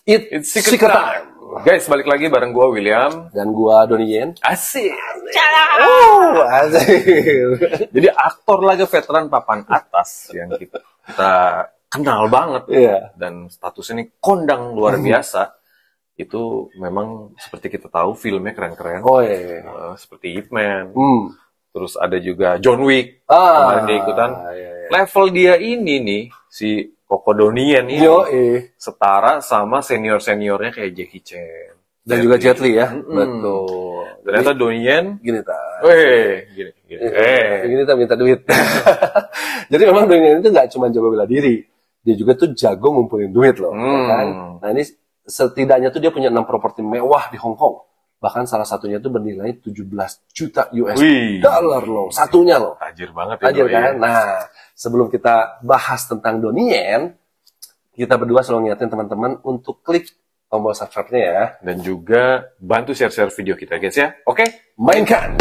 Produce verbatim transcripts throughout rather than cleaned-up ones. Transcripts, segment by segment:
It, It's secret, secret time. time. Guys, balik lagi bareng gua William dan gua Donnie Yen. Asik. Oh, asik. Jadi aktor laga veteran papan atas yang kita, kita kenal banget, yeah. Dan status ini kondang luar biasa. Itu memang seperti kita tahu filmnya keren-keren. Oh iya. iya. Uh, seperti Ip Man. Hmm. Terus ada juga John Wick. Ah, kemarin dia ikutan. Iya, iya. Level dia ini nih si Coco Donnie Yen ini Yo, eh. setara sama senior-seniornya kayak Jackie Chan. Dan Jet juga Jet Li ya. Mm-hmm. Betul. Ternyata Donnie Yen gini ta. Weh, gini, gini. Eh, gini ta minta duit. Jadi memang Donnie Yen itu nggak cuma jago bela diri, dia juga tuh jago ngumpulin duit loh, hmm. kan? Nah ini setidaknya tuh dia punya enam properti mewah di Hong Kong. Bahkan salah satunya tuh bernilai tujuh belas juta U S dollar loh, satunya loh. Tajir banget ya. Tajir kan? Nah, sebelum kita bahas tentang Donnie Yen, kita berdua selalu ngingetin teman-teman untuk klik tombol subscribe-nya ya. Dan juga bantu share-share video kita guys ya. Oke, mainkan!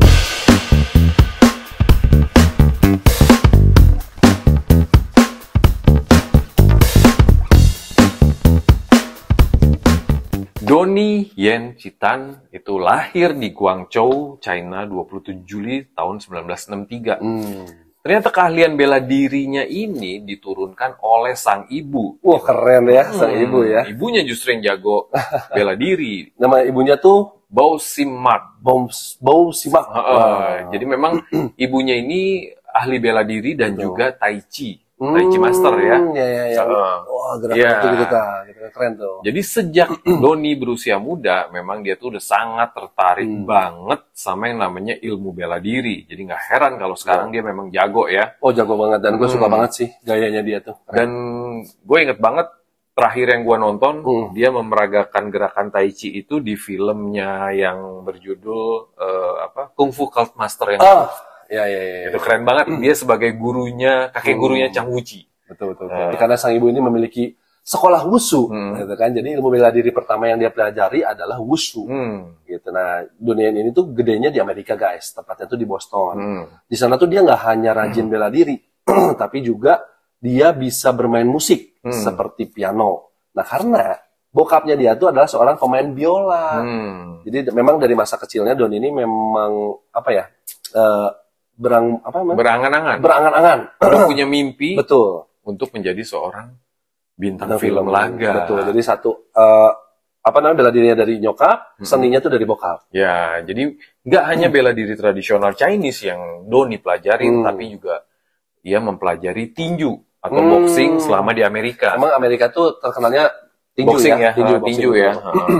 Donnie Yen Chi Tan itu lahir di Guangzhou, China dua puluh tujuh Juli tahun seribu sembilan ratus enam puluh tiga. Hmm. Ternyata keahlian bela dirinya ini diturunkan oleh sang ibu. Wah, keren ya, sang hmm, ibu ya. Ibunya justru yang jago bela diri. Nama ibunya tuh Bao Simak. Bao Simak. Uh, uh, jadi memang ibunya ini ahli bela diri dan Betul. juga Tai Chi. Hmm, Tai Chi Master ya. Ya, ya, ya. Uh, Wah, gerakan ya. itu gitu kan. Keren tuh. Jadi sejak Donnie berusia muda, memang dia tuh udah sangat tertarik hmm. banget sama yang namanya ilmu bela diri. Jadi nggak heran kalau sekarang oh. dia memang jago ya. Oh, jago banget. Dan gue hmm. suka banget sih gayanya dia tuh. Keren. Dan gue inget banget terakhir yang gue nonton, hmm. dia memeragakan gerakan Tai Chi itu di filmnya yang berjudul uh, apa Kung Fu Cult Master yang oh. Ya, ya, ya. Itu keren banget. Dia sebagai gurunya, kakek hmm. gurunya Chang Wuchi. Betul, betul. betul. Uh. Karena sang ibu ini memiliki sekolah wushu, hmm. gitu kan. Jadi ilmu bela diri pertama yang dia pelajari adalah wushu. Hmm. Gitu. Nah, Donnie Yen ini tuh gedenya di Amerika, guys. Tepatnya tuh di Boston. Hmm. Di sana tuh dia nggak hanya rajin hmm. bela diri, tapi juga dia bisa bermain musik hmm. seperti piano. Nah, karena bokapnya dia tuh adalah seorang pemain biola. Hmm. Jadi memang dari masa kecilnya Donnie ini memang apa ya? Uh, berang apa namanya? Berangan-angan. Berangan-angan. Udah punya mimpi. Betul. Untuk menjadi seorang bintang nah, film, film laga. Betul. Jadi satu uh, apa namanya bela dirinya dari nyokap, hmm. seninya tuh dari bokap. Ya, jadi nggak hanya bela diri tradisional Chinese yang Donnie pelajarin, hmm. tapi juga dia mempelajari tinju atau hmm. boxing selama di Amerika. Emang Amerika tuh terkenalnya tinju boxing ya, ya, tinju, uh, tinju ya.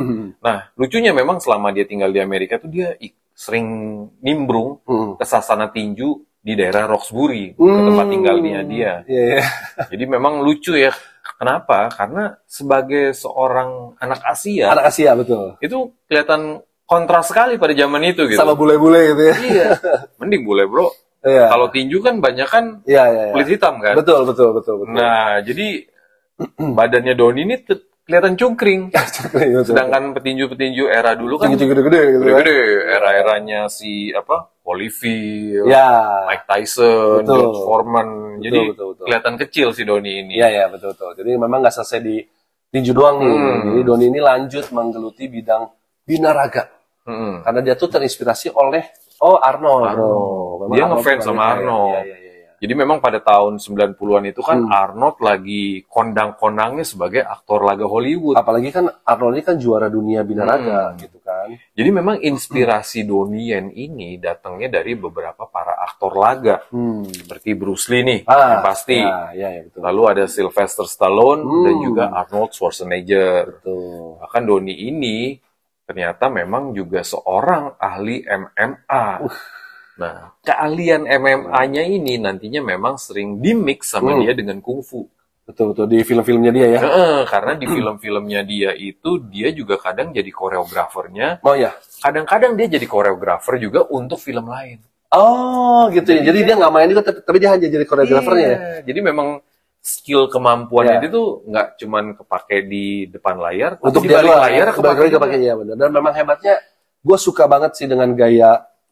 Nah, lucunya memang selama dia tinggal di Amerika tuh dia sering nimbrung hmm. ke sasana tinju di daerah Roxbury, hmm. ke tempat tinggalnya dia. Yeah, yeah. Jadi memang lucu ya. Kenapa? Karena sebagai seorang anak Asia, anak Asia betul. Itu kelihatan kontras sekali pada zaman itu gitu. Sama bule-bule gitu ya. Iya. Mending bule, Bro. Yeah. Kalau tinju kan banyak kan yeah, yeah, yeah. kulit hitam kan. Betul, betul, betul, betul. Nah, jadi badannya Donnie ini kelihatan cungkring. Sedangkan petinju-petinju era dulu kan gede-gede gitu. Gede-gede. Era-eranya si apa? Holyfield, ya. Mike Tyson, betul. George Foreman. Betul, Jadi betul, betul. kelihatan kecil si Donnie ini. Iya, iya, betul, betul. Jadi memang nggak selesai di tinju doang nih. Hmm. Jadi Donnie ini lanjut menggeluti bidang binaraga. Hmm. Karena dia tuh terinspirasi oleh oh Arnold. Arnold. Dia ngefans sama Arnold. Ya, ya, ya, ya. Jadi memang pada tahun sembilan puluhan itu kan hmm. Arnold lagi kondang-kondangnya sebagai aktor laga Hollywood. Apalagi kan Arnold ini kan juara dunia binaraga hmm. gitu kan. Jadi memang inspirasi hmm. Donnie Yen ini datangnya dari beberapa para aktor laga. Hmm. Seperti Bruce Lee nih, ah, yang pasti. Ya, ya, ya, betul. Lalu ada Sylvester Stallone hmm. dan juga Arnold Schwarzenegger. Betul. Bahkan Donnie ini ternyata memang juga seorang ahli M M A. Uh. Nah, keahlian M M A-nya ini nantinya memang sering di-mix sama hmm. dia dengan kungfu. Betul-betul, di film-filmnya dia ya? Nah, karena di film-filmnya dia itu, dia juga kadang jadi koreografernya. Oh ya? Kadang-kadang dia jadi koreografer juga untuk film lain. Oh, gitu ya? Jadi dia nggak main juga, tapi dia hanya jadi koreografernya iya. ya? Jadi memang skill kemampuannya ya. dia tuh nggak cuman kepake di depan layar, untuk di balik layar kepake juga. Ya, benar. Dan memang hebatnya, gue suka banget sih dengan gaya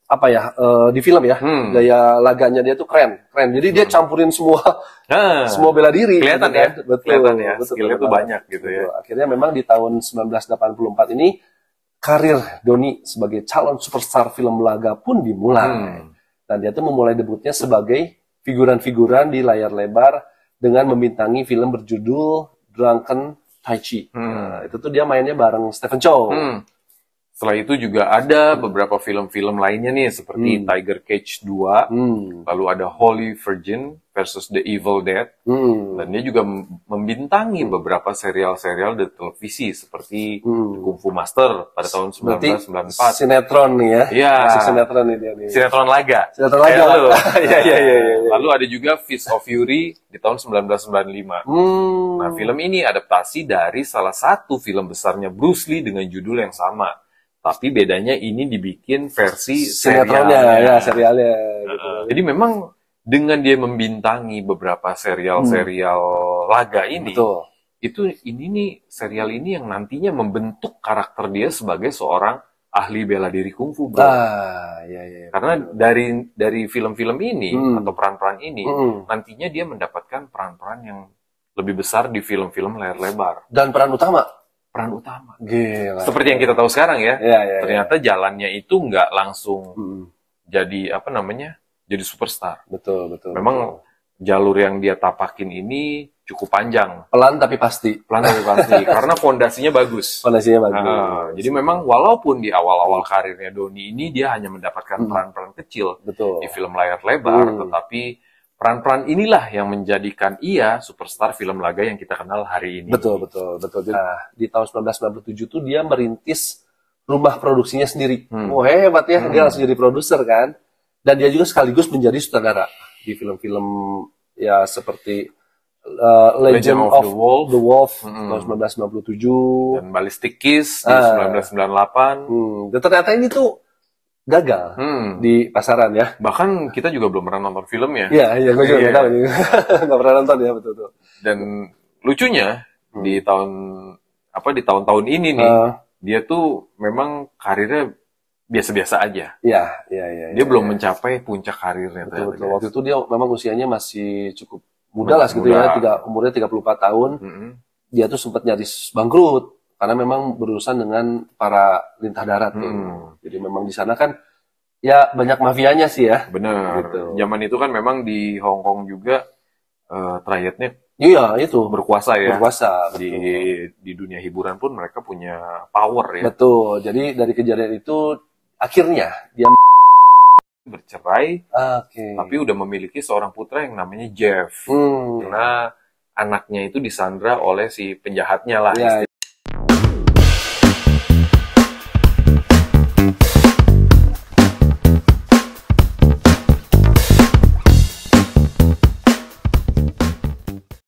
apa ya uh, di film ya, hmm. gaya laganya dia tuh keren, keren. Jadi hmm. dia campurin semua ah, semua bela diri. Kelihatan gitu, ya, kan? Betul, kelihatan ya. Betul, Skillnya tuh banyak gitu ya. Akhirnya memang di tahun sembilan belas delapan puluh empat ini karir Doni sebagai calon superstar film laga pun dimulai. Hmm. Dan dia tuh memulai debutnya sebagai figuran-figuran di layar lebar dengan membintangi film berjudul Drunken Taichi. Hmm. Nah, itu tuh dia mainnya bareng Stephen Chow. Hmm. Setelah itu juga ada beberapa film-film lainnya nih, seperti hmm. Tiger Cage dua, hmm. lalu ada Holy Virgin versus The Evil Dead, hmm. dan dia juga membintangi hmm. beberapa serial-serial di televisi, seperti hmm. Kung Fu Master pada tahun sembilan belas sembilan puluh empat. Sinetron nih ya? Iya. Masuk sinetron nih dia nih. Sinetron laga. Sinetron laga. Iya, iya, iya. Lalu ada juga Fist of Fury di tahun sembilan belas sembilan puluh lima. Hmm. Nah, film ini adaptasi dari salah satu film besarnya Bruce Lee dengan judul yang sama. Tapi bedanya ini dibikin versi sinetronnya, ya, serialnya. Gitu. Uh, jadi memang dengan dia membintangi beberapa serial-serial hmm. laga ini, betul. Itu ini nih serial ini yang nantinya membentuk karakter dia sebagai seorang ahli bela diri kungfu, bro. Ah, ya, ya. Karena dari dari film-film ini hmm. atau peran-peran ini, hmm. nantinya dia mendapatkan peran-peran yang lebih besar di film-film layar lebar. Dan peran utama. Peran utama. Gila. Seperti yang kita tahu sekarang ya. Ya, ya ternyata ya. jalannya itu nggak langsung hmm. jadi apa namanya? Jadi superstar. Betul, betul. Memang betul. Jalur yang dia tapakin ini cukup panjang. Pelan tapi pasti. Pelan tapi pasti. Karena fondasinya bagus. Fondasinya bagus. Nah, jadi memang walaupun di awal-awal karirnya Doni ini dia hanya mendapatkan hmm. peran-peran kecil betul. Di film layar lebar, hmm. tetapi peran-peran inilah yang menjadikan ia superstar film laga yang kita kenal hari ini. Betul, betul, betul. Nah, di tahun sembilan belas sembilan puluh tujuh tuh dia merintis rumah produksinya sendiri. Hmm. Oh hebat ya, hmm. dia langsung jadi produser kan. Dan dia juga sekaligus menjadi sutradara di film-film ya seperti uh, Legend, Legend of, of the Wolf, the Wolf hmm. tahun sembilan belas sembilan puluh tujuh. Dan Ballistic Kiss di ah. sembilan belas sembilan puluh delapan. Hmm. Dan ternyata ini tuh gagal hmm. di pasaran ya. Bahkan kita juga belum pernah nonton filmnya. Iya, iya, gue juga nggak tahu nih. Nggak pernah nonton ya, betul-betul. Dan lucunya hmm. di tahun apa di tahun-tahun ini nih, uh. dia tuh memang karirnya biasa-biasa aja. Iya, iya, iya. Dia ya, belum ya. mencapai puncak karirnya. Betul, betul. Waktu itu dia memang usianya masih cukup muda lah gitu ya, tiga, umurnya tiga puluh empat tahun. Mm-hmm. Dia tuh sempat nyaris bangkrut. Karena memang berurusan dengan para lintah darat tuh. Hmm. Jadi memang di sana kan ya banyak mafianya sih ya. Benar. Gitu. Zaman itu kan memang di Hong Kong juga uh, rakyatnya iya itu berkuasa ya. Berkuasa. Di di dunia hiburan pun mereka punya power ya. Betul. Jadi dari kejadian itu akhirnya dia bercerai. Okay. Tapi udah memiliki seorang putra yang namanya Jeff. Hmm. Karena anaknya itu disandra oleh si penjahatnya lah. Ya,